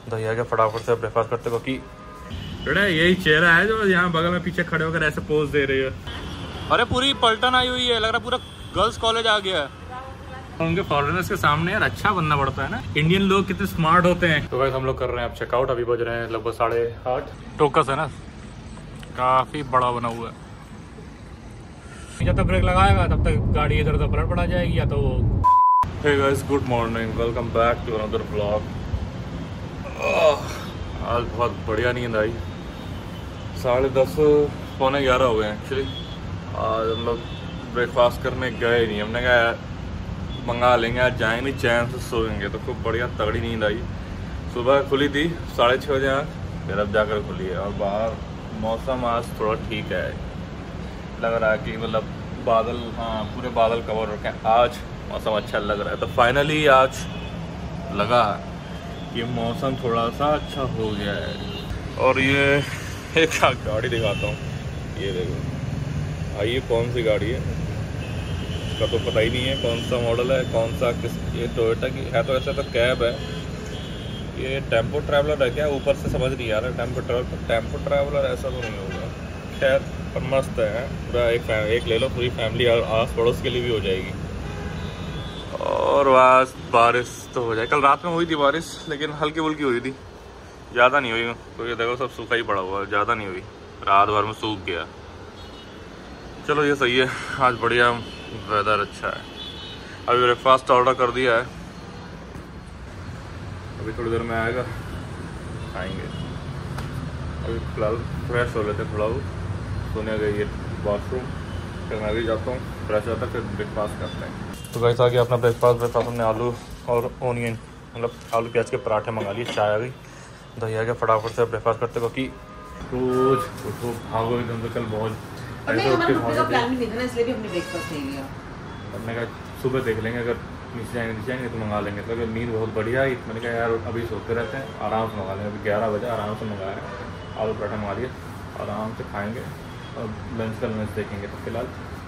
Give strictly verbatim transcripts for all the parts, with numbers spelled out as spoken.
भैया के फटाफट से ब्रेकफास्ट करते क्योंकि बेटा यही चेहरा है जो यहाँ बगल में पीछे खड़े होकर ऐसे पोज दे रही है। अरे पूरी पलटन आई हुई है, लग रहा पूरा गर्ल्स कॉलेज आ गया है। उनके फॉरेनर्स के सामने यार अच्छा बनना पड़ता है ना, इंडियन लोग कितने स्मार्ट होते हैं। तो गाइस हम लोग कर रहे हैं अब चेकआउट, अभी बज रहे हैं लगभग साढ़े आठ। टोकस है ना, काफी बड़ा बना हुआ है। जब तक ब्रेक लगाएगा तब तक गाड़ी इधर उधर पलट पड़ा जाएगी या तो वो। Hey guys good morning, welcome back to another blog. आज बहुत बढ़िया नींद आई, साढ़े दस पौने ग्यारह हो गए हैं एक्चुअली। आज हम लोग ब्रेकफास्ट करने गए नहीं, हमने कहा मंगा लेंगे, आज जाएंगे नहीं, चैन से सोएंगे। तो खूब बढ़िया तगड़ी नींद आई। सुबह खुली थी साढ़े छः बजे आँख, फिर अब जाकर खुली है। और बाहर मौसम आज थोड़ा ठीक है, लग रहा है कि मतलब बादल, हाँ पूरे बादल कवर रखे हैं, आज मौसम अच्छा लग रहा है। तो फाइनली आज लगा कि मौसम थोड़ा सा अच्छा हो गया है। और ये एक गाड़ी दिखाता हूँ, ये देखो भाई, ये कौन सी गाड़ी है इसका तो पता ही नहीं है कौन सा मॉडल है, कौन सा किस, ये टोयोटा की है। तो ऐसा तो कैब है, ये टेम्पो ट्रैवलर है क्या, ऊपर से समझ नहीं आ रहा। टेम्पो ट्रैवलर टेम्पो ट्रैवलर ऐसा तो नहीं होगा, खैर पर मस्त है पूरा। एक एक ले लो, पूरी फैमिली और आस पड़ोस के लिए भी हो जाएगी। और बस बारिश तो हो जाए, कल रात में हुई थी बारिश, लेकिन हल्की फुल्की हुई थी, ज़्यादा नहीं हुई। तो ये देखो सब सूखा ही पड़ा हुआ है, ज़्यादा नहीं हुई, रात भर में सूख गया। चलो ये सही है, आज बढ़िया वेदर अच्छा है। अभी ब्रेकफास्ट ऑर्डर कर दिया है, अभी थोड़ी देर में आएगा, खाएंगे। अभी फिलहाल फ्रेश हो लेते थोड़ा, वो सोने गई है वॉशरूम, फिर मैं भी जाता हूँ फ्रेश होता, फिर ब्रेकफास्ट करते हैं। तो गाइस आ गया अपना ब्रेकफास्ट। ब्रेकफास्ट हमने आलू और ओनियन, मतलब आलू प्याज के पराठे मंगा लिए, चाय आ गई। भैया के फटाफट से ब्रेकफास्ट करते क्योंकि रोज उठो भागो एकदम से, कल बहुत ऐसे उठ के भागो। हमने कहा सुबह देख लेंगे, अगर नीचे जाएंगे नीचे जाएंगे तो मंगा लेंगे। तो अगर नींद बहुत बढ़िया आई, मैंने कहा यार अभी सोते रहते हैं, आराम से मंगा लेंगे। अभी ग्यारह बजे आराम से मंगाया है, आलू पराठा मंगा लिए, आराम से खाएंगे और लंच का लंच देखेंगे। तो फिलहाल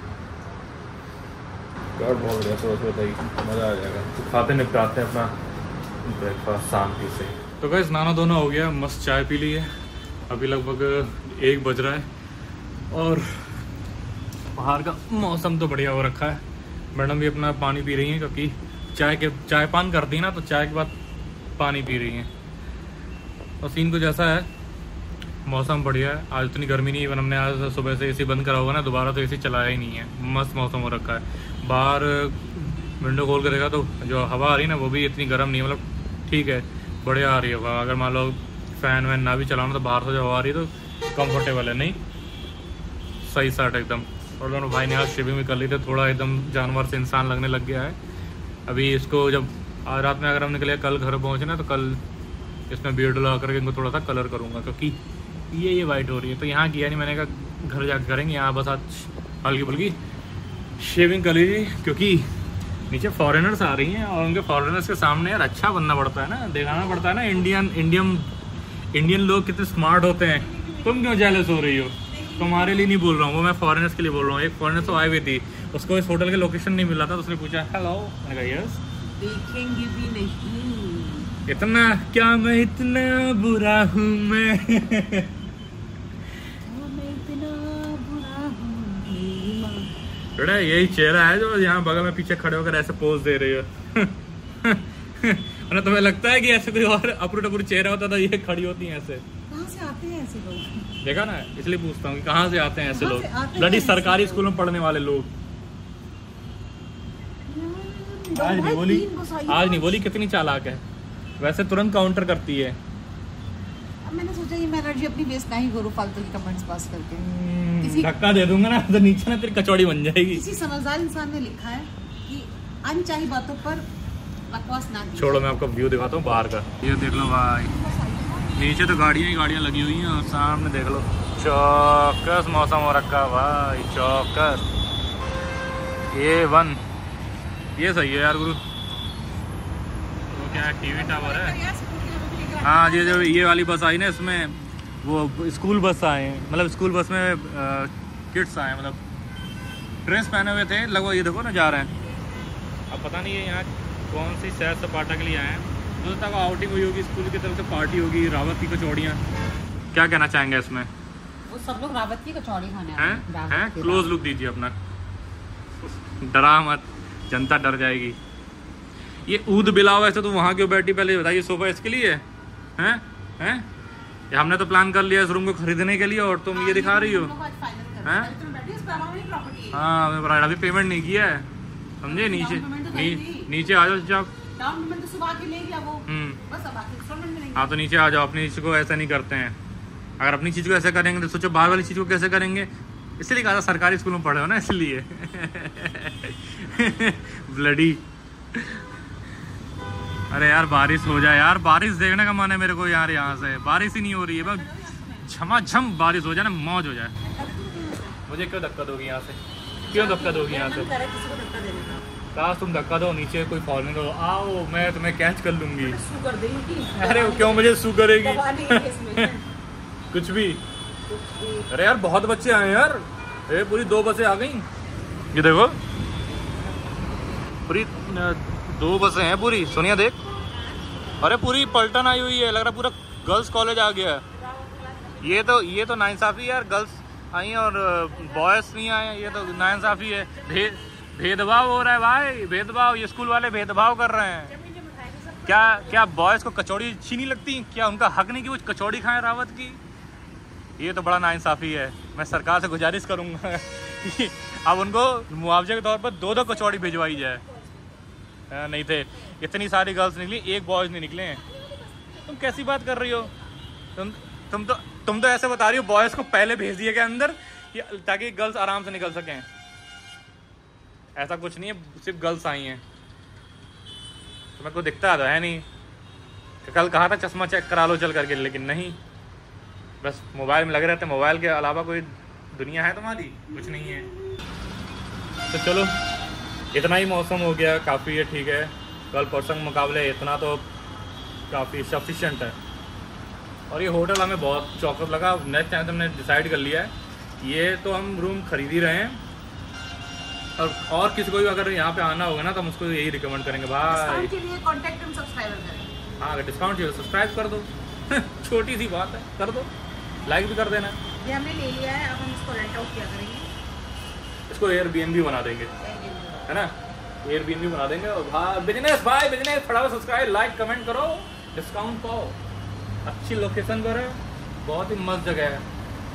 बहुत बढ़िया, सुबह सुबह दही मज़ा आ जाएगा। तो खाते निपटाते हैं अपना ब्रेकफास्ट शांति से। तो गाइस नाना धोना हो गया, मस्त चाय पी ली है, अभी लगभग एक बज रहा है और बाहर का मौसम तो बढ़िया हो रखा है। मैडम भी अपना पानी पी रही हैं क्योंकि चाय के चाय पान करती है ना, तो चाय के बाद पानी पी रही हैं। और सीन कुछ ऐसा है, मौसम बढ़िया है, आज इतनी गर्मी नहीं है। हमने आज सुबह से एसी बंद करा होगा ना, दोबारा तो एसी चलाया ही नहीं है, मस्त मौसम हो रखा है। बाहर विंडो खोल कर देखा तो जो हवा आ रही है ना, वो भी इतनी गर्म नहीं है, मतलब ठीक है, बढ़िया आ रही है हवा। अगर मान लो फ़ैन वैन ना भी चलाना तो बाहर से जो हवा आ रही है तो कंफर्टेबल है, नहीं सही साट एकदम। और दोनों भाई ने आज शेविंग भी कर ली थी, थोड़ा एकदम जानवर से इंसान लगने लग गया है। अभी इसको जब आज रात में अगर हम निकले, कल घर पहुँचे ना, तो कल इसमें बियर्ड लगा करके इनको थोड़ा सा कलर करूँगा, क्योंकि ये ये वाइट हो रही है। तो यहाँ किया नहीं, मैंने कहा घर जाकर करेंगे, यहाँ बस आज हल्की फुल्की शेविंग कर लीजिए, क्योंकि नीचे फॉरेनर्स आ रही हैं और उनके फॉरेनर्स के सामने यार अच्छा बनना पड़ता है ना, दिखाना पड़ता है ना इंडियन इंडियन इंडियन लोग कितने स्मार्ट होते हैं। तुम क्यों जेलस हो रही हो? तुम्हारे लिए नहीं बोल रहा हूँ, वो मैं फॉरेनर्स के लिए बोल रहा हूँ। एक फॉरेनर तो आई हुई थी, उसको इस होटल के लोकेशन नहीं मिला था, तो उसने पूछा हेलो, मैंने कहा यस। देखेंगे भी नहीं। इतना क्या मैं इतना बुरा हूँ मैं बेटा यही चेहरा है जो यहाँ बगल में पीछे खड़े होकर ऐसे पोज दे रही है और तुम्हें लगता है कि ऐसे कोई और अप्रू टप्रू चेहरा होता था, ये खड़ी होती हैं ऐसे? कहाँ से आते हैं ऐसे लोग? देखा ना, इसलिए पूछता हूँ कि कहाँ से आते हैं ऐसे लोग, लड़ी सरकारी स्कूल में पढ़ने वाले लोग। आज नहीं बोली, आज नहीं बोली कितनी चालाक है, वैसे तुरंत काउंटर करती है। अब मैंने सोचा ये मैं एनर्जी अपनी वेस्ट नहीं करूँ फालतू की कमेंट्स पास करके। धक्का दे दूंगा ना तो नीचे ना तेरी कचौड़ी बन जाएगी। किसी समझदार इंसान ने लिखा है कि अनचाही बातों पर बकवास ना कीजिए। छोड़ो, मैं आपको व्यू दिखाता हूँ बाहर का, ये देख लो भाई, नीचे तो गाड़ियाँ ही गाड़ियाँ लगी हुई हैं और सामने देख लो चौकस मौसम हो रखा भाई, चौकस ये वन, ये सही है यार गुरु। तो क्या टीवी टावर है? हाँ, ये जो ये वाली बस आई ना, इसमें वो स्कूल बस आए हैं, मतलब स्कूल बस में आ, किड्स आए, मतलब ड्रेस पहने हुए थे, लगभग ये देखो ना जा रहे हैं। अब पता नहीं है यहाँ कौन सी सैर सपाटा के लिए आए हैं, मुझे तक आउटिंग हुई होगी, स्कूल की तरफ से पार्टी होगी, रावत की कचौड़ियाँ। क्या कहना चाहेंगे इसमें? वो सब लोग रावत की कचौड़ी खाने हैं हैं क्लोज लुक दीजिए अपना, डरा मत, जनता डर जाएगी। ये ऊद बिलाओ ऐसे तो वहाँ क्यों बैठी, पहले बताइए। सोफा इसके लिए है हैं? हमने तो प्लान कर लिया इस रूम को खरीदने के लिए और तुम हाँ, ये दिखा रही हो हैं? हाँ अभी पेमेंट नहीं किया है, समझे? नीचे नी, नीचे आ जाओ चुपचाप। हाँ तो नीचे आ जाओ, अपनी चीज़ को ऐसा नहीं करते हैं। अगर अपनी चीज़ को ऐसे करेंगे तो सोचो बाहर वाली चीज़ को कैसे करेंगे। इसलिए कहा था सरकारी स्कूल में पढ़े हो ना, इसलिए ब्लडी। अरे यार बारिश हो जाए यार, बारिश देखने का मन है मेरे को यार। यहाँ से बारिश ही नहीं हो रही है, बस झमाझम बारिश हो जाए ना, मौज हो जाए। मुझे क्यों धक्का दोगी यहाँ से, क्यों धक्का दोगी यहाँ से? काश तुम धक्का दो, नीचे कोई फॉरनर हो, आओ मैं तुम्हें कैच कर लूंगी। अरे क्यों मुझे सू करेगी? कुछ भी। अरे यार बहुत बच्चे आए यार, अरे पूरी दो बसें आ गई। ये देखो पूरी दो बसें हैं पूरी, सोनिया देख। अरे पूरी पलटन आई हुई है, लग रहा पूरा गर्ल्स कॉलेज आ गया। ये तो ये तो नाइंसाफी यार, गर्ल्स आई और बॉयज नहीं आए, ये तो नाइंसाफी है। भे, भेदभाव हो रहा है भाई, भेदभाव। ये स्कूल वाले भेदभाव कर रहे हैं। क्या क्या बॉयज को कचौड़ी अच्छी नहीं लगती? क्या उनका हक नहीं कि वो कचौड़ी खाएं रावत की? ये तो बड़ा नाइंसाफी है। मैं सरकार से गुजारिश करूंगा कि अब उनको मुआवजे के तौर पर दो दो कचौड़ी भिजवाई जाए। नहीं थे इतनी सारी गर्ल्स निकली, एक बॉयज नहीं निकले हैं। तुम कैसी बात कर रही हो? तुम तुम तो तुम तो ऐसे बता रही हो बॉयज को पहले भेज दिया गया अंदर ताकि गर्ल्स आराम से निकल सकें। ऐसा कुछ नहीं है, सिर्फ गर्ल्स आई हैं। तुम्हें को दिखता तो है नहीं। कल कहा था चश्मा चेक करा लो चल करके, लेकिन नहीं, बस मोबाइल में लगे रहते। मोबाइल के अलावा कोई दुनिया है तुम्हारी? कुछ नहीं है। तो चलो इतना ही मौसम हो गया, काफ़ी है, ठीक है। कल परसों के मुकाबले इतना तो काफ़ी सफिशेंट है। और ये होटल हमें बहुत चौकस लगा। नेक्स्ट टाइम हमने डिसाइड कर लिया है, ये तो हम रूम खरीद ही रहे हैं और और किसी को भी अगर यहाँ पे आना होगा ना तो हम उसको यही रिकमेंड करेंगे भाई। के लिए कॉन्टैक्ट एंड सब्सक्राइबर करें। हाँ अगर डिस्काउंट चाहिए सब्सक्राइब कर दो छोटी सी बात है, कर दो, लाइक भी कर देना। ये हमने ले लिया है, अब हम इसको रेंट आउट किया करेंगे। इसको एयरबीएनबी बना देंगे, है ना? एयरबीएनबी बना देंगे। और भाई बिजनेस, भाई बिजनेस, फटाफट सब्सक्राइब लाइक कमेंट करो, डिस्काउंट पाओ। अच्छी लोकेशन पर है, बहुत ही मस्त जगह है।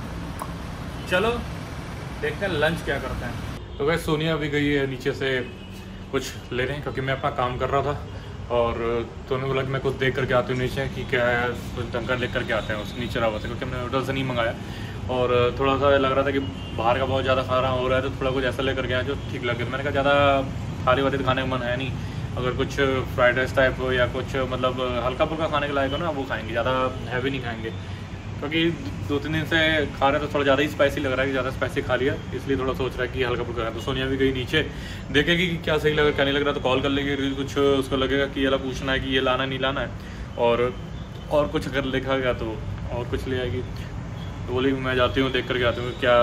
चलो देखते हैं लंच क्या करते हैं। तो वैसे सोनिया अभी गई है नीचे से कुछ ले रहे हैं, क्योंकि मैं अपना काम कर रहा था और तो उन्हें बोला कि मैं कुछ देख करके आती हूँ नीचे कि क्या है, कुछ डंकर लेकर के आते हैं उस नीचे रहा हुआ था, क्योंकि हमने होटल से नहीं मंगाया और थोड़ा सा लग रहा था कि बाहर का बहुत ज़्यादा खाना हो रहा है, तो थोड़ा कुछ ऐसा लेकर के आया जो ठीक लगे। मैंने कहा ज़्यादा थाली वाली खाने का मन है नहीं, अगर कुछ फ्राइड राइस टाइप हो या कुछ मतलब हल्का फुल्का खाने के लायक हो ना वो खाएंगे, ज़्यादा हैवी नहीं खाएंगे, क्योंकि दो तीन दिन से खा रहे हैं तो थोड़ा ज़्यादा ही स्पाइसी लग रहा है कि ज़्यादा स्पाइसी खा लिया, इसलिए थोड़ा सोच रहा है कि हल्का फुल्का है। तो सोनिया भी गई नीचे, देखेगी कि क्या सही लगा क्या नहीं लग रहा, तो कॉल कर लेगी। कुछ उसको लगेगा कि ये पूछना है कि ये लाना नहीं लाना है, और और कुछ अगर लिखा गया तो और कुछ ले आएगी। तो बोली मैं जाती हूँ देख करके आती हूँ क्या।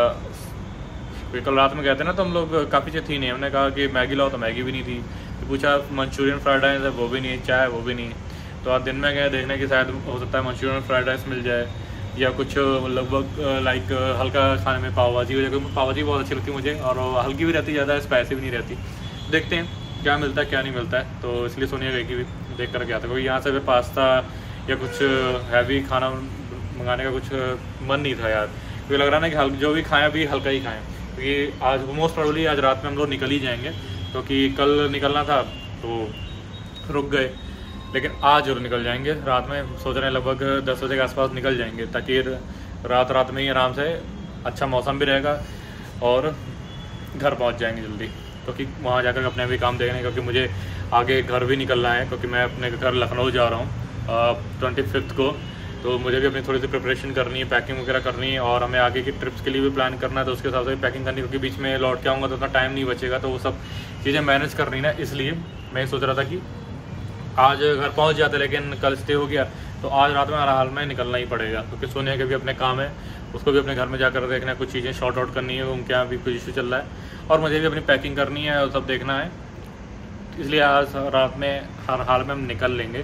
कल रात में गए थे ना तो हम लोग काफ़ी चीज़ थी नहीं, हमने कहा कि मैगी लाओ तो मैगी भी नहीं थी, तो पूछा मंचूरियन फ्राइड राइस है वो भी नहीं, चाय वो भी नहीं। तो आज दिन में गए देखने की शायद हो सकता है मंचूरियन फ्राइड राइस मिल जाए या कुछ लगभग लाइक हल्का खाने में पाव भाजी हो जाए, क्योंकि पाव भाजी बहुत अच्छी लगती है मुझे और हल्की भी रहती है, ज़्यादा स्पाइसी भी नहीं रहती। देखते हैं क्या मिलता है क्या नहीं मिलता है। तो इसलिए सोनिया गई कि भी देख कर गया था, क्योंकि यहाँ से भी पास्ता या कुछ हैवी खाना मंगाने का कुछ मन नहीं था यार, क्योंकि लग रहा ना कि हल्का जो भी खाएँ अभी हल्का ही खाएँ, क्योंकि आज मोस्ट प्रोबेबली आज रात में हम लोग निकल ही जाएंगे, क्योंकि कल निकलना था तो रुक गए, लेकिन आज जरूर निकल जाएंगे। रात में सोच रहे हैं लगभग दस बजे के आसपास निकल जाएंगे, ताकि रात रात में ही आराम से अच्छा मौसम भी रहेगा और घर पहुंच जाएंगे जल्दी, क्योंकि वहां जाकर अपने भी काम देखने, क्योंकि मुझे आगे घर भी निकलना है, क्योंकि मैं अपने घर लखनऊ जा रहा हूँ ट्वेंटी फिफ्थ को। तो मुझे भी अपनी थोड़ी सी प्रिपरेशन करनी है, पैकिंग वगैरह करनी है, और हमें आगे की ट्रिप्स के लिए भी प्लान करना है, तो उसके हिसाब से पैकिंग करनी है, क्योंकि बीच में लौट के आऊँगा तो उतना टाइम नहीं बचेगा, तो वो सब चीज़ें मैनेज करनी है। इसलिए मैं सोच रहा था कि आज घर पहुंच जाते, लेकिन कल स्टे हो गया तो आज रात में हर हाल में निकलना ही पड़ेगा, क्योंकि सोनिया के भी अपने काम है, उसको भी अपने घर में जाकर देखना है, कुछ चीज़ें शॉर्ट आउट करनी है, उनके यहाँ भी कुछ इशू चल रहा है, और मुझे भी अपनी पैकिंग करनी है और सब देखना है। इसलिए आज रात में हर हाल में हम निकल लेंगे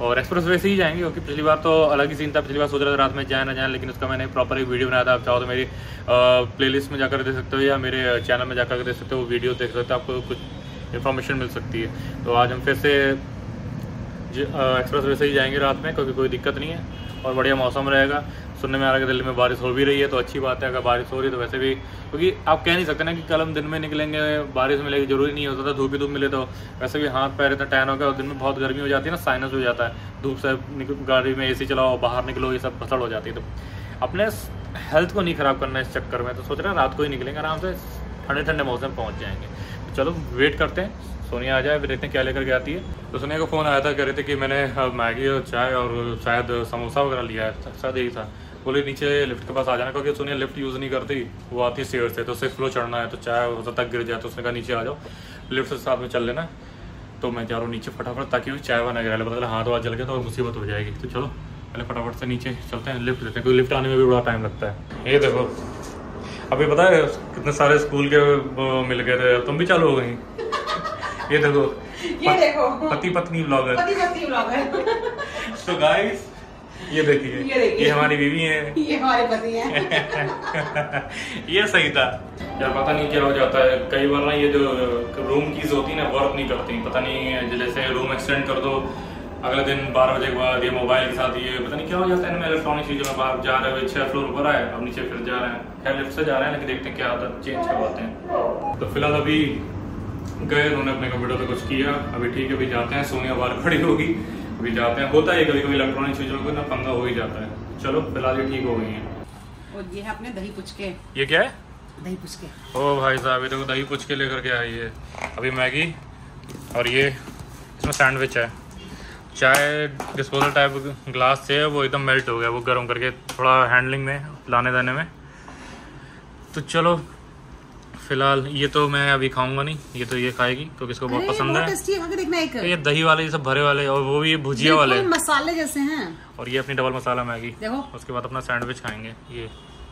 और एक्सप्रेस वे से ही जाएंगे, क्योंकि पिछली बार तो अलग ही सीन था। पिछली बार सोच रहा था रात में जाए ना जाए, लेकिन उसका मैंने प्रॉपर एक वीडियो बनाया था। आप चाहो तो मेरी प्लेलिस्ट में जाकर देख सकते हो या मेरे चैनल में जाकर देख सकते हो, वो वीडियो देख सकते हो, आपको कुछ इन्फॉर्मेशन मिल सकती है। तो आज हम फिर से एक्सप्रेस वे से ही जाएंगे रात में, क्योंकि कोई दिक्कत नहीं है और बढ़िया मौसम रहेगा। सुनने में आ रहा है कि दिल्ली में बारिश हो भी रही है, तो अच्छी बात है। अगर बारिश हो रही है तो वैसे भी, क्योंकि आप कह नहीं सकते ना कि कल हम दिन में निकलेंगे बारिश मिलेगी, जरूरी नहीं होता था। धूप ही धूप मिले तो वैसे भी हाथ पैर इतना टैन हो गया, और दिन में बहुत गर्मी हो जाती है ना, साइनस हो जाता है। धूप से गाड़ी में एसी चलाओ, बाहर निकलो, ये सब फसल हो जाती है। तो अपने हेल्थ को नहीं ख़राब करना इस चक्कर में, तो सोच रहे हैं रात को ही निकलेंगे, आराम से ठंडे ठंडे मौसम पहुँच जाएंगे। तो चलो वेट करते हैं, सोनिया आ जाए, फिर देखते हैं क्या लेकर के आती है। तो सोनिया का फ़ोन आया था, कह रहे थे कि मैंने मैगी और चाय और शायद समोसा वगैरह लिया है, शायद यही था। बोले नीचे लिफ्ट के पास आ जाना, क्योंकि सोनिया लिफ्ट यूज़ नहीं करती, वो आती स्टेयर से, तो सिक्स फ्लोर चढ़ना है, तो चाय हो सकता गिर जाए। तो उसने कहा नीचे आ जाओ, लिफ्ट से साथ में चल लेना। तो मैं जा रहा हूँ नीचे फटाफट, ताकि वो चाय बना गिरा, पता चला हाथ वाथ जल गया तो मुसीबत हो जाएगी। तो चलो पहले फटाफट से नीचे चलते हैं, लिफ्ट लेते हैं, क्योंकि लिफ्ट आने में भी बड़ा टाइम लगता है। ये देखो अभी पता है कितने सारे स्कूल के वो मिल गए थे, तुम भी चालू हो गई। ये देखो ये देखो पति पत्नी व्लॉगर, पति पत्नी व्लॉगर। तो गाइस ये देखिए, ये देखिए, ये हमारी बीवी है, ये हमारे पति हैं। ये सही था यार। पता नहीं क्या हो जाता है कई बार ना, ये जो रूम कीज होती है ना वर्क नहीं करती। पता नहीं जैसे रूम एक्सटेंड कर दो, अगले दिन बारह बजे के बाद ये मोबाइल के साथ ये पता नहीं क्या हो जाता है ना, इलेक्ट्रॉनिक चीजों में। बाहर जा रहे हो, छह फ्लोर ऊपर आए, अब नीचे फिर जा रहे हैं, खैर लिफ्ट से जा रहे हैं, लेकिन देखते हैं क्या होता है, चेंज करवाते हैं। तो फिलहाल अभी गए, उन्होंने अपने कंप्यूटर पे कुछ किया, अभी ठीक है, अभी जाते हैं। सोनिया बाहर खड़ी होगी, अभी जाते हैं। होता है कभी कभी इलेक्ट्रॉनिक चीजों को ना पंगा हो ही जाता है। चलो फिलहाल ये ठीक हो गई है। और ये है अपने दही पुचके। ये क्या है? दही पुचके। ओ भाई साहब, ये देखो दही पुचके लेकर के आई है। अभी मैगी और ये इसमें सैंडविच है। चाय डिस्पोजल टाइप ग्लास से है, वो एकदम मेल्ट हो गया, वो गर्म करके थोड़ा हैंडलिंग में लाने देने में। तो चलो फिलहाल ये तो मैं अभी खाऊंगा नहीं, ये तो ये खाएगी क्योंकि इसको बहुत पसंद है। है देखना एक। ये दही वाले, ये सब भरे वाले, और वो भी भुजिया वाले मसाले जैसे हैं। और ये अपनी डबल मसाला मैगी देखो। उसके बाद अपना सैंडविच खाएंगे। ये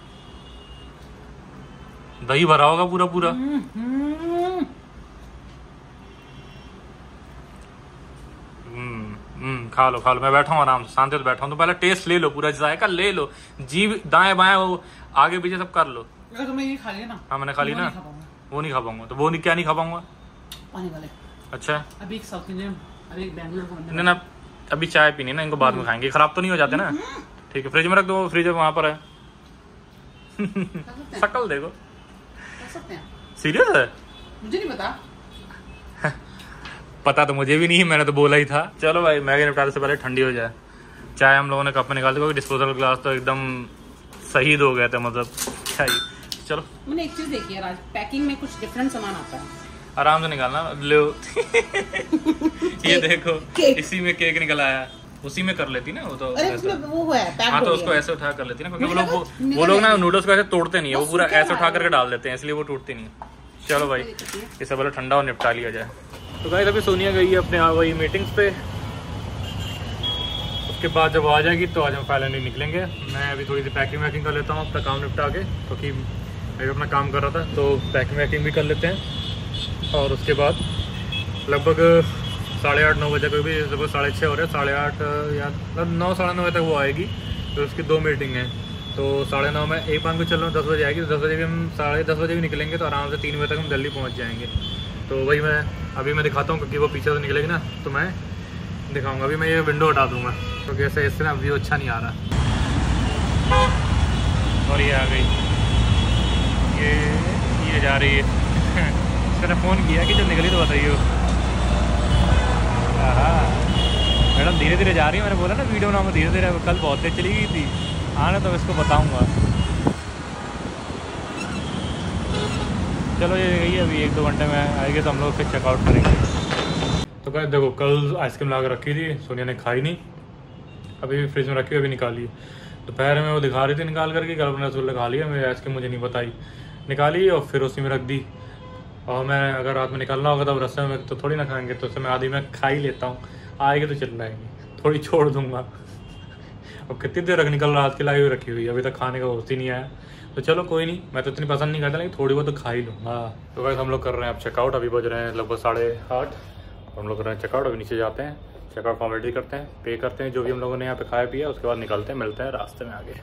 दही भरा होगा पूरा पूरा। हम्म खा लो खा लो, मैं बैठा हूँ आराम से, शांति से बैठा हूँ। तो पहले टेस्ट ले लो, पूरा जायका ले लो, जीभ दाएं बाएं वो आगे पीछे सब कर लो। तुमने ये खा लिया ना? हाँ मैंने खा ली ना। वो नहीं खा पाऊंगा। तो वो नहीं, क्या नहीं खा पाऊंगा? पानी वाले। अच्छा अभी एक साउथ इंडियन, अभी एक बैंगलोर। नहीं ना, अभी चाय पीनी ना, इनको बाद में खाएंगे, खराब तो नहीं हो जाते ना। ठीक है, फ्रिज में रख दो, फ्रिज वहां पर है। शकल देखो, सीरियस है? मुझे नहीं पता। पता तो मुझे भी नहीं, मैंने तो बोला ही था। चलो भाई मैगी निपटाने से पहले ठंडी हो जाए। चाय हम लोगों ने कप में निकाल दी, क्योंकि डिस्पोजल ग्लास तो एकदम शहीद हो गए थे, मतलब क्या ही। चलो मैंने एक चीज देखी है राज, पैकिंग में कुछ डिफरेंट सामान आता है, आराम से निकालना। लो ये देखो इसी में केक निकल आया, उसी में कर लेती ना वो तो। अरे वो है पैक। हाँ तो उसको ऐसे उठा कर लेती ना, क्योंकि वो लोग वो लोग ना नूडल्स को ऐसे तोड़ते नहीं है, वो पूरा ऐसे उठा करके डाल देते हैं, इसलिए वो टूटती नहीं है। चलो भाई इससे पहले ठंडा और निपटा लिया जाए। तो गाइस अभी सोनिया गई है अपने वही मीटिंग्स पे, उसके बाद जब आ जाएगी तो आज हम फाइनली निकलेंगे। मैं अभी थोड़ी सी पैकिंग वैकिंग कर लेता हूँ अपना काम निपटा के, क्योंकि मैं भी अपना काम कर रहा था, तो पैकिंग वैकिंग भी कर लेते हैं। और उसके बाद लगभग साढ़े आठ नौ बजे को भी, लगभग साढ़े छः हो रहे हैं, साढ़े आठ या नौ साढ़े नौ बजे तक वो आएगी। तो उसकी दो मीटिंग है, तो साढ़े नौ में एक पान को चल रहा हूँ, दस बजे आएगी, तो दस बजे भी हम साढ़े दस बजे भी निकलेंगे, तो आराम से तीन बजे तक हम दिल्ली पहुँच जाएंगे। तो वही मैं अभी मैं दिखाता हूँ, क्योंकि वो पीछे से निकलेगी ना, तो मैं दिखाऊंगा। अभी मैं ये विंडो हटा दूंगा, क्योंकि ऐसे इससे ना व्यू अच्छा नहीं आ रहा। और ये आ गई, ये ये जा रही है। मैंने फ़ोन किया कि जब निकली तो बताइए। हाँ मैडम धीरे धीरे जा रही है, मैंने बोला ना वीडियो बनाऊंगा धीरे धीरे। कल बहुत तेज चली गई थी, आना तो इसको बताऊंगा। चलो ये गई है, अभी एक दो घंटे में आएगी, तो हम लोग फिर चेकआउट करेंगे। तो क्या देखो, कल आइसक्रीम ला कर रखी थी, सोनिया ने खाई नहीं, अभी फ्रिज में रखी हुई, अभी निकाली। दोपहर में वो दिखा रही थी निकाल करके, कल अपने रसगुल्ला खा लिया, मेरी आइसक्रीम मुझे नहीं बताई, निकाली और फिर उसी में रख दी। और मैं अगर रात में निकलना होगा तो रस्ते में तो थोड़ी ना खाएंगे, तो उससे मैं आधी मैं खा ही लेता हूँ, आएगी तो चल जाएंगे, थोड़ी छोड़ दूंगा। अब कितनी देर रख निकल रात की लाई हुई रखी हुई, अभी तक खाने का होश ही नहीं आया। तो चलो कोई नहीं, मैं तो इतनी पसंद नहीं करता, लेकिन थोड़ी बहुत तो खा ही लूँगा। तो वैसे हम लोग कर रहे हैं अब चेकआउट, अभी बज रहे हैं लगभग साढ़े आठ, हम लोग कर रहे हैं चेकआउट। अभी नीचे जाते हैं, चेकआउट फॉर्मेलिटी करते हैं, पे करते हैं जो भी हम लोगों ने यहाँ पे खाया पिया, उसके बाद निकलते हैं, मिलते हैं रास्ते में आगे।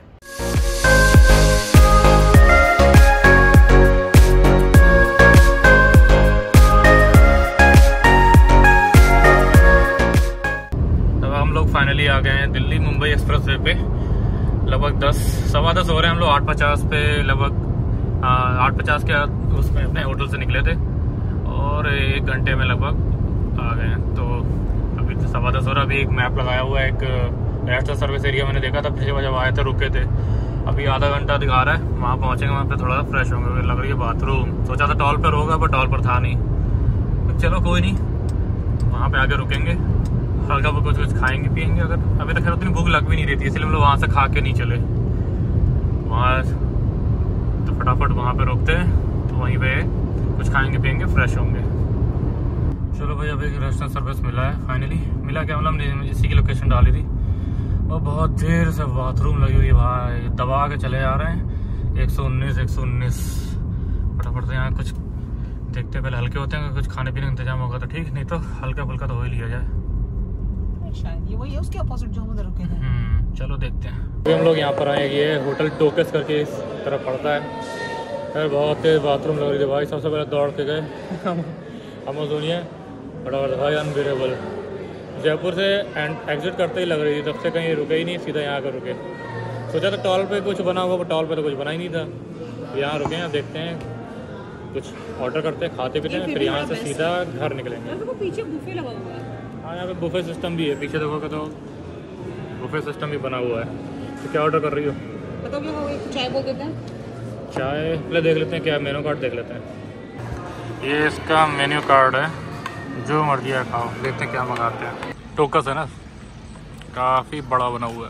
तब हम लोग फाइनली आ गए हैं दिल्ली मुंबई एक्सप्रेस वे पे। लगभग दस सवा दस हो रहे हैं, हम लोग आठ पचास पे लगभग आठ पचास के उसमें अपने होटल से निकले थे और एक घंटे में लगभग आ गए हैं। तो अभी तो सवा दस हो रहा। अभी एक मैप लगाया हुआ है, एक नेशनल सर्विस एरिया मैंने देखा था पिछले बार जब आए थे, रुके थे। अभी आधा घंटा दिखा रहा है, वहाँ पहुँचेंगे, वहाँ पे थोड़ा सा फ्रेश होंगे। लग रही है बाथरूम, सोचा था टॉल पर होगा पर टॉल पर था नहीं। तो चलो कोई नहीं, वहाँ पे आके रुकेंगे, हल्का बहुत कुछ कुछ खाएंगे पियेंगे। अगर अभी तक खैर उतनी भूख लग भी नहीं रही थी, इसलिए हम लोग वहाँ से खा के नहीं चले। वहाँ तो फटाफट वहाँ पे रुकते हैं, तो वहीं पे कुछ खाएंगे पियेंगे, फ्रेश होंगे। चलो भाई, अभी रेस्टोरेंट सर्विस मिला है फाइनली। मिला क्या मतलब, हमने इसी की लोकेशन डाली थी और बहुत देर से बाथरूम लगी हुई है भाई, दबा के चले जा रहे हैं। एक सौ उन्नीस एक सौ उन्नीस फटाफट से यहाँ कुछ देखते, पहले हल्के होते हैं, कुछ खाने पीने का इंतजाम होगा तो ठीक, नहीं तो हल्का फुल्का तो हो ही लिया जाए। शायद ये वही है उसके अपोजिट जो हम उधर रुके थे। हम्म चलो देखते हैं। अभी हम लोग यहाँ पर आए, ये होटल टोकस करके इस तरफ पड़ता है। यार बहुत तेज बाथरूम लग रही थी भाई, सबसे पहले दौड़ के गए अमेजोनिया, फटाफट भाई अनबिरेबल। जयपुर से एंड एग्जिट करते ही लग रही थी, तब से कहीं रुके ही नहीं, सीधा यहाँ कर रुके। सोचा था टॉल पे कुछ बना होगा, पर टॉल पे तो कुछ बना ही नहीं था। यहाँ रुके हैं, देखते हैं कुछ ऑर्डर करते हैं, खाते पीते हैं, फिर यहाँ से सीधा घर निकलेंगे। पीछे बुफे लगा हुआ है। हाँ यहाँ पे बुफे सिस्टम भी है, पीछे देखोगे तो बुफे सिस्टम भी बना हुआ है। तो क्या ऑर्डर कर रही हो? बताओ क्या होगा, चाय बोल देते हैं। चाय पहले देख लेते हैं, क्या मेनू कार्ड देख लेते हैं। ये इसका मेन्यू कार्ड है, जो मर्जी है खाओ। देखते हैं क्या मंगाते हैं। टोकस है ना, काफ़ी बड़ा बना हुआ है।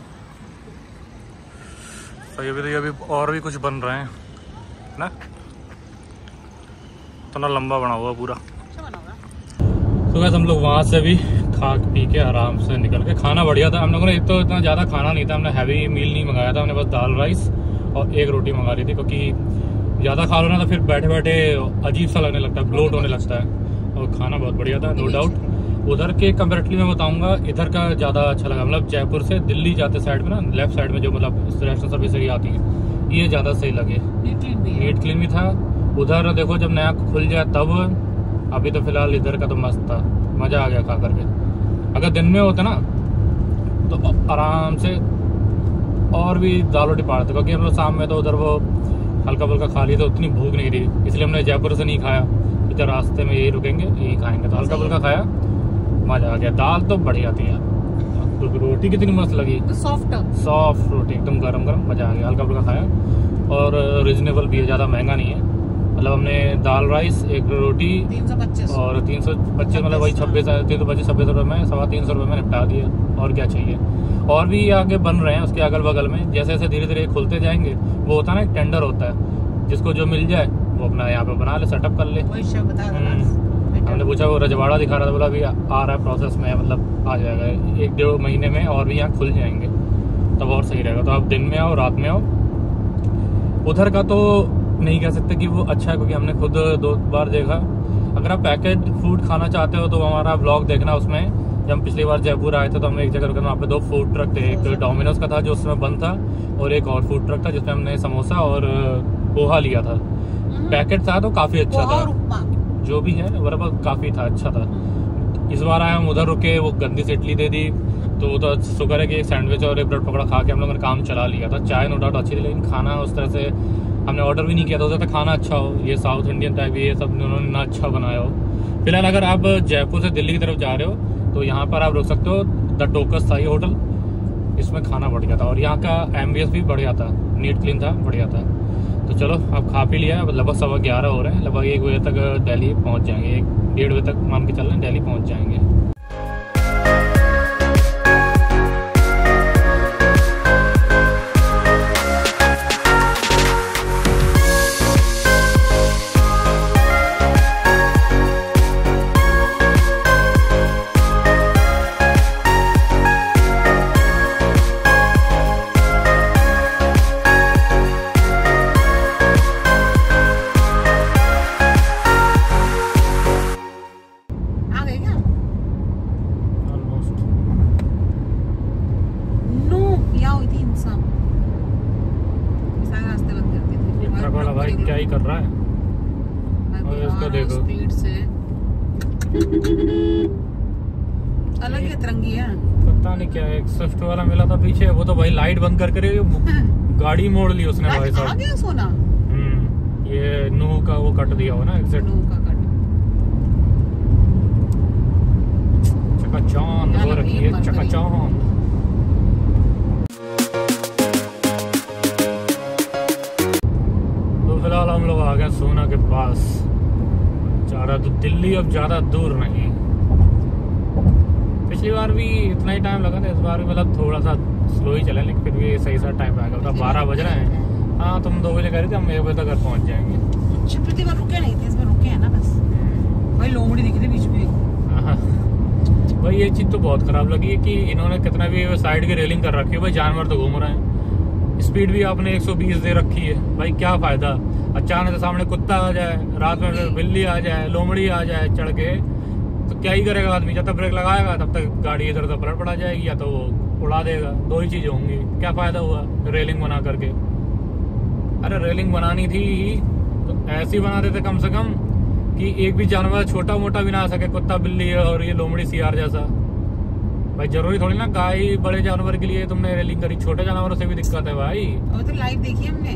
तो ये भी तो ये भी और भी कुछ बन रहे हैं ना, इतना लंबा बना हुआ पूरा। तो वैसे हम लोग वहाँ से भी खा पी के आराम से निकल के, खाना बढ़िया था। हम लोगों ने एक तो इतना ज़्यादा खाना नहीं था, हमने हैवी मील नहीं मंगाया था, हमने बस दाल राइस और एक रोटी मंगा ली थी, क्योंकि ज़्यादा खा लो ना तो फिर बैठे बैठे अजीब सा लगने लगता है, ब्लोट होने लगता है। और खाना बहुत बढ़िया था, नो डाउट। उधर के कंपेरेटिवली मैं बताऊंगा, इधर का ज़्यादा अच्छा लगा। मतलब जयपुर से दिल्ली जाते साइड में ना, लेफ्ट साइड में जो मतलब नेशनल सर्विस एरिया आती है, ये ज़्यादा सही लगे। नीट क्लीन भी था। उधर देखो जब नया खुल जाए तब, अभी तो फिलहाल इधर का तो मस्त था, मज़ा आ गया खा करके। अगर दिन में होता ना तो आराम से और भी दाल रोटी पाते, क्योंकि हम लोग शाम में तो उधर वो हल्का फुल्का खा लिए, तो उतनी भूख नहीं रही, इसलिए हमने जयपुर से नहीं खाया। इधर रास्ते में यही रुकेंगे, यही खाएंगे। तो हल्का फुल्का खाया, मज़ा आ गया। दाल तो बढ़िया थी यार, तो रोटी कितनी मस्त लगी, सॉफ्ट सॉफ्ट रोटी एकदम गरम गरम, मज़ा आ गया। हल्का फुल्का खाया और रिजनेबल भी है, ज़्यादा महंगा नहीं है। मतलब हमने दाल राइस, एक रोटी तीन सौ पच्चीस और तीन सौ पच्चीस मतलब वही छब्बीस तीन सौ पच्चीस छब्बीस रुपये में, सवा तीन सौ रुपये में निपटा दिया। और क्या चाहिए। और भी आगे बन रहे हैं उसके अगल बगल में, जैसे जैसे धीरे धीरे खुलते जाएंगे। वो होता है ना, एक टेंडर होता है, जिसको जो मिल जाए वो अपना यहाँ पे बना ले, सेटअप कर ले। हमने पूछा, वो रजवाड़ा दिखा रहा था, बोला अभी आ रहा है प्रोसेस में, मतलब आ जाएगा एक डेढ़ महीने में, और भी यहाँ खुल जाएंगे तब और सही रहेगा। तो आप दिन में आओ, रात में आओ। उधर का तो नहीं कह सकते कि वो अच्छा है, क्योंकि हमने खुद दो बार देखा। अगर आप पैकेट फूड खाना चाहते हो तो हमारा ब्लॉग देखना। उसमें जब हम पिछली बार जयपुर आए थे तो हमने एक जगह रुके, वहाँ पे दो फूड ट्रक थे, एक डोमिनोज का था जो उसमें बंद था, और एक और फूड ट्रक था जिसमें हमने समोसा और पोहा लिया था। पैकेट था तो काफ़ी अच्छा था, जो भी है बराबर काफ़ी था, अच्छा था। इस बार आए हम, उधर रुके, वो गंदी से इडली दे दी, तो वो तो शुक्र है कि एक सैंडविच और एक ब्रेड पकौड़ा खा के हम लोगों ने काम चला लिया था। चाय नो डाउट अच्छी थी, लेकिन खाना उस तरह से हमने ऑर्डर भी नहीं किया था। हो सकता है खाना अच्छा हो, ये साउथ इंडियन टाइप ये सब उन्होंने ना अच्छा बनाया हो। फिलहाल अगर आप जयपुर से दिल्ली की तरफ जा रहे हो तो यहाँ पर आप रुक सकते हो। द टोकस था ये होटल, इसमें खाना बढ़िया था और यहाँ का एम्बियंस भी बढ़िया था, नीट क्लीन था, बढ़िया था। तो चलो अब खा पी लिया, लगभग सवा ग्यारह हो रहे हैं, लगभग एक बजे तक दिल्ली पहुँच जाएंगे, एक डेढ़ बजे तक मान के चल रहे हैं दिल्ली पहुँच जाएंगे। भाई क्या ही कर रहा है। और इसको देखो स्पीड से अलग ही तरंगी है। पता नहीं क्या है। एक स्विफ्ट वाला मिला था पीछे, वो तो भाई लाइट बंद कर करे गाड़ी मोड़ ली उसने भाई साहब। आ गया सोना। हम्म ये नू का वो कट दिया हो ना एग्जैक्ट। नू का कट चकाचौंध हो रखी है, चकाचौंध। तो फिलहाल हम लोग आ गए सोना के पास। ज्यादा तो दिल्ली अब ज्यादा दूर नहीं। पिछली बार भी इतना ही टाइम लगा था, इस बार भी मतलब थोड़ा सा स्लो ही चले, लेकिन फिर भी सही सा टाइम आएगा। मतलब बारह बज रहे हैं। हाँ तुम दो बजे कह रहे थे, हम एक बजे तक घर पहुँच जाएंगे। अच्छा प्रति बार रुके नहीं थे, इस बार रुके हैं ना बस। भाई लोमड़ी दिख रही बीच में। हाँ भाई ये चीज तो बहुत खराब लगी है कि इन्होंने कितना भी साइड की रेलिंग कर रखी है, भाई जानवर तो घूम रहे हैं। स्पीड भी आपने एक सौ बीस दे रखी है, भाई क्या फायदा। अचानक से सामने कुत्ता आ जाए, रात में बिल्ली आ जाए, लोमड़ी आ जाए चढ़ के, तो क्या ही करेगा आदमी। जब तक ब्रेक लगाएगा तब तक गाड़ी इधर उधर पलट पड़ा जाएगी, या तो वो उड़ा देगा। दो ही चीजें होंगी, क्या फायदा हुआ रेलिंग बना करके। अरे रेलिंग बनानी थी तो ऐसी बना देते कम से कम कि एक भी जानवर छोटा मोटा भी ना आ सके, कुत्ता बिल्ली और ये लोमड़ी सियार जैसा। भाई जरूरी थोड़ी ना गाय बड़े जानवर के लिए तुमने रेलिंग करी, छोटे जानवरों से भी दिक्कत है भाई। अब तो लाइव देखी हमने।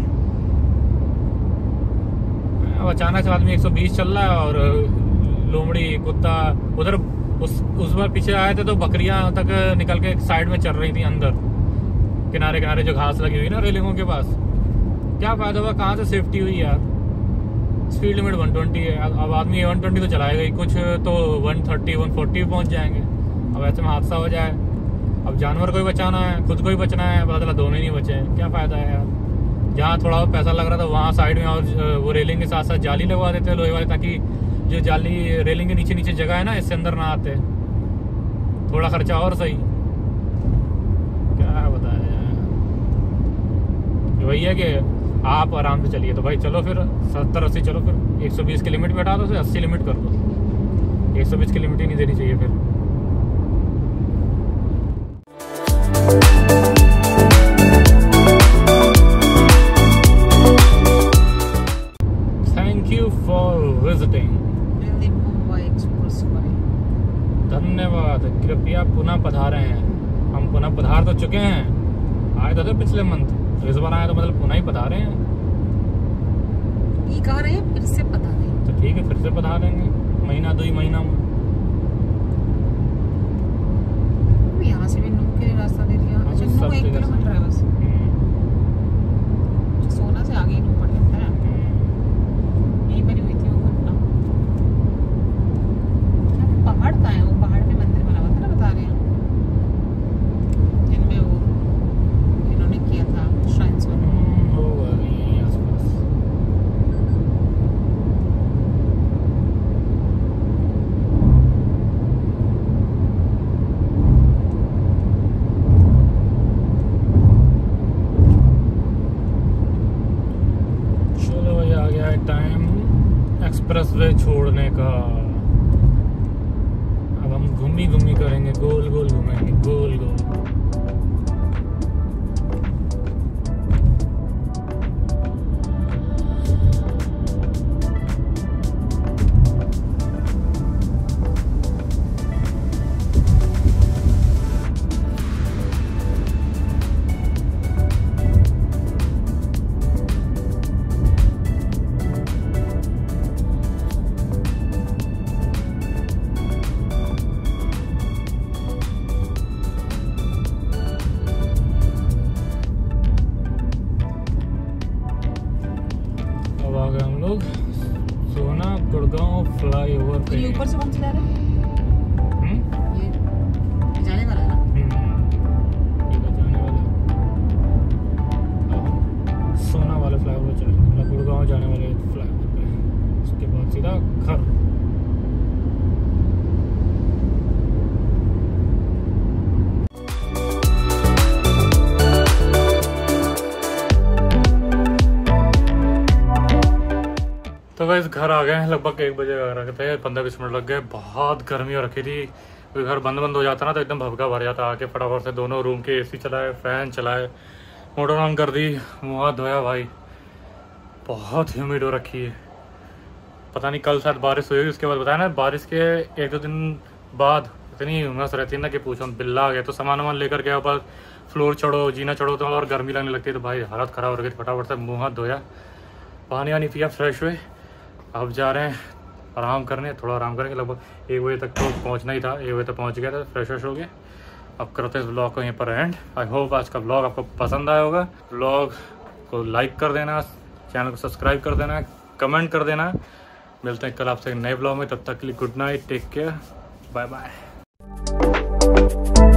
अब अचानक से आदमी एक सौ बीस चल रहा है और लोमड़ी कुत्ता उधर उस उस बार पीछे आए थे तो बकरियां तक निकल के साइड में चल रही थी अंदर किनारे किनारे जो घास लगी हुई ना रेलिंगों के पास। क्या फायदा हुआ, कहाँ से सेफ्टी हुई यार। स्पीड लिमिट एक सौ बीस है, अब आदमी एक सौ बीस तो चलाएगा ही, कुछ तो एक सौ तीस एक सौ चालीस पहुंच जाएंगे। अब ऐसे में हादसा हो जाए, अब जानवर को ही बचाना है, खुद को ही बचना है, पता चला दोनों ही नहीं बचे, क्या फायदा है यार। जहाँ थोड़ा बहुत पैसा लग रहा था वहाँ साइड में और वो रेलिंग के साथ साथ जाली लगवा देते लोहे वाली, ताकि जो जाली रेलिंग के नीचे नीचे जगह है ना, इससे अंदर ना आते। थोड़ा खर्चा और सही, क्या बताया यार। वही है कि आप आराम से चलिए तो भाई चलो फिर सत्तर अस्सी चलो, फिर एक सौ बीस की लिमिट बैठा दो, अस्सी लिमिट कर दो। एक सौ बीस की लिमिट ही नहीं देनी चाहिए फिर। Thank you for visiting. धन्यवाद, कृपया पुनः पधारे हैं। हम पुनः पधार तो चुके हैं, आए तो थे पिछले मंथ, इस बार आए तो मतलब पुनः ही पधारे हैं। ये कह रहे हैं फिर से पधारे, तो ठीक है फिर से पधारेंगे, महीना दो ही महीना में। यहाँ से भी नू के रास्ता दे दिया। अच्छा नू एक किलोमीटर है बस, सोना से आगे ही नू पड़ जाता है। यहीं पर हुई थी वो घटना। पहाड़ का है वो, पहाड़ पे मंदिर बना हुआ था ना, बता रहे हैं जिनमें वो इन्होंने किया था श्राइन्स वाला। टाइम एक्सप्रेस वे छोड़ने का। अब हम घूमी घूमी करेंगे, गोल गोल घूमेंगे, गोल गोल। हम लोग सोना गुड़गांव फ्लाईओवर पे। ये ऊपर से कौन चला रहा है? ये जाने वाला है ना? ये जाने वाला। अब सोना वाले फ्लाईओवर चलेंगे, मतलब गुड़गांव जाने वाले फ्लाईओवर पे, उसके बाद सीधा घर। तो वैसे घर आ गए हैं, लगभग एक बजे रखे थे, पंद्रह बीस मिनट लग गए। बहुत गर्मी हो रखी थी, कोई घर बंद बंद हो जाता ना तो एकदम भभका भर जाता। आके फटाफट से दोनों रूम के एसी चलाए, फैन चलाए, मोटर ऑन कर दी, मुँह हाथ धोया भाई। बहुत ह्यूमिड हो रखी है। पता नहीं कल शायद बारिश हुई, उसके बाद बताया ना बारिश के एक दो दिन बाद इतनी उमस रहती है ना कि पूछो, बिल्ला आ गया। तो सामान वामान लेकर गया, ऊपर फ्लोर चढ़ो, जीना चढ़ो तो और गर्मी लगने लगती है। तो भाई हालत ख़राब हो गई। फटाफट से मुँह हाथ धोया, पानी वानी पिया, फ्रेश हुए। अब जा रहे हैं आराम करने, थोड़ा आराम करेंगे। लगभग एक बजे तक तो पहुंचना ही था, एक बजे तक पहुंच गया था, फ्रेश फ्रेश हो गया। अब करते हैं इस ब्लॉग को यहीं पर एंड। आई होप आज का ब्लॉग आपको पसंद आया होगा। ब्लॉग को लाइक कर देना, चैनल को सब्सक्राइब कर देना, कमेंट कर देना। मिलते हैं कल आपसे नए ब्लॉग में, तब तक के लिए good night, take care, bye bye.